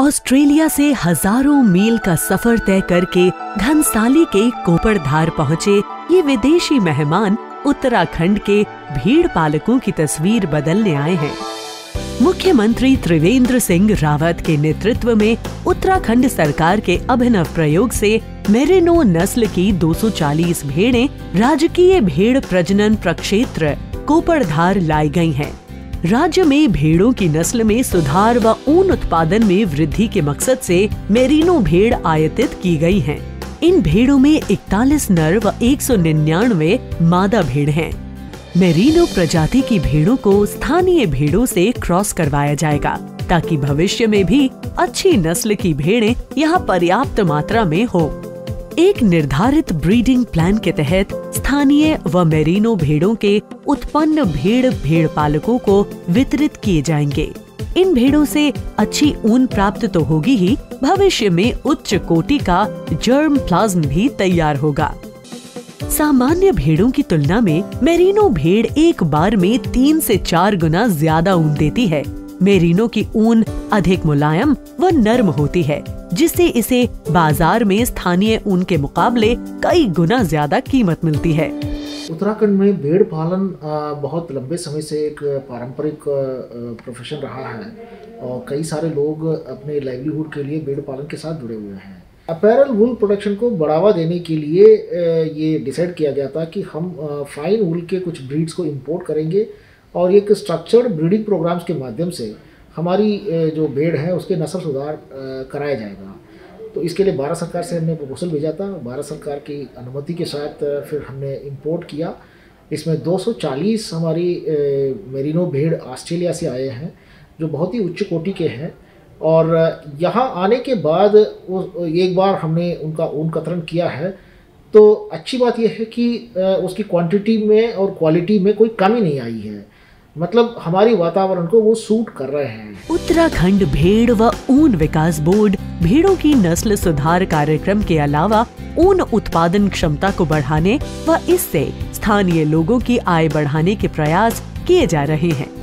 Australia से हजारों मील का सफर तय करके घनसाली के कोपड़धार पहुँचे ये विदेशी मेहमान उत्तराखंड के भेड़ पालकों की तस्वीर बदलने आए हैं। मुख्यमंत्री त्रिवेंद्र सिंह रावत के नेतृत्व में उत्तराखंड सरकार के अभिनव प्रयोग से मेरिनो नस्ल की 240 भेड़ें राजकीय भेड़ प्रजनन प्रक्षेत्र कोपड़धार लाई गई हैं। राज्य में भेड़ों की नस्ल में सुधार व ऊन उत्पादन में वृद्धि के मकसद से मेरिनो भेड़ आयातित की गई हैं। इन भेड़ों में 41 नर व 199 मादा भेड़ हैं। मेरिनो प्रजाति की भेड़ों को स्थानीय भेड़ों से क्रॉस करवाया जाएगा ताकि भविष्य में भी अच्छी नस्ल की भेड़ें यहाँ पर्याप्त मात्रा में हो। एक निर्धारित ब्रीडिंग प्लान के तहत स्थानीय व मेरिनो भेड़ों के उत्पन्न भेड़ पालकों को वितरित किए जाएंगे। इन भेड़ों से अच्छी ऊन प्राप्त तो होगी ही, भविष्य में उच्च कोटि का जर्म प्लाज्म भी तैयार होगा। सामान्य भेड़ों की तुलना में मेरिनो भेड़ एक बार में 3 से 4 गुना ज्यादा ऊन देती है। मेरिनो की ऊन अधिक मुलायम व नर्म होती है, जिससे इसे बाजार में स्थानीय ऊन के मुकाबले कई गुना ज्यादा कीमत मिलती है। उत्तराखंड में भेड़ पालन बहुत लंबे समय से एक पारंपरिक प्रोफेशन रहा है और कई सारे लोग अपने लाइवलीहुड के लिए भेड़ पालन के साथ जुड़े हुए हैं। अपैरल वूल प्रोडक्शन को बढ़ावा देने के लिए ये डिसाइड किया गया था कि हम फाइन वूल के कुछ ब्रीड्स को इंपोर्ट करेंगे और एक स्ट्रक्चर्ड ब्रीडिंग प्रोग्राम्स के माध्यम से हमारी जो भेड़ है उसके नस्ल सुधार कराया जाएगा। तो इसके लिए भारत सरकार से हमने प्रपोजल भेजा था। भारत सरकार की अनुमति के साथ फिर हमने इंपोर्ट किया। इसमें 240 हमारी मेरिनो भेड़ ऑस्ट्रेलिया से आए हैं जो बहुत ही उच्च कोटि के हैं और यहाँ आने के बाद एक बार हमने उनका ऊन कतरन किया है तो अच्छी बात यह है कि उसकी क्वांटिटी में और क्वालिटी में कोई कमी नहीं आई है। मतलब हमारी वातावरण को वो सूट कर रहे हैं। उत्तराखंड भेड़ व ऊन विकास बोर्ड भेड़ों की नस्ल सुधार कार्यक्रम के अलावा ऊन उत्पादन क्षमता को बढ़ाने व इससे स्थानीय लोगों की आय बढ़ाने के प्रयास किए जा रहे हैं।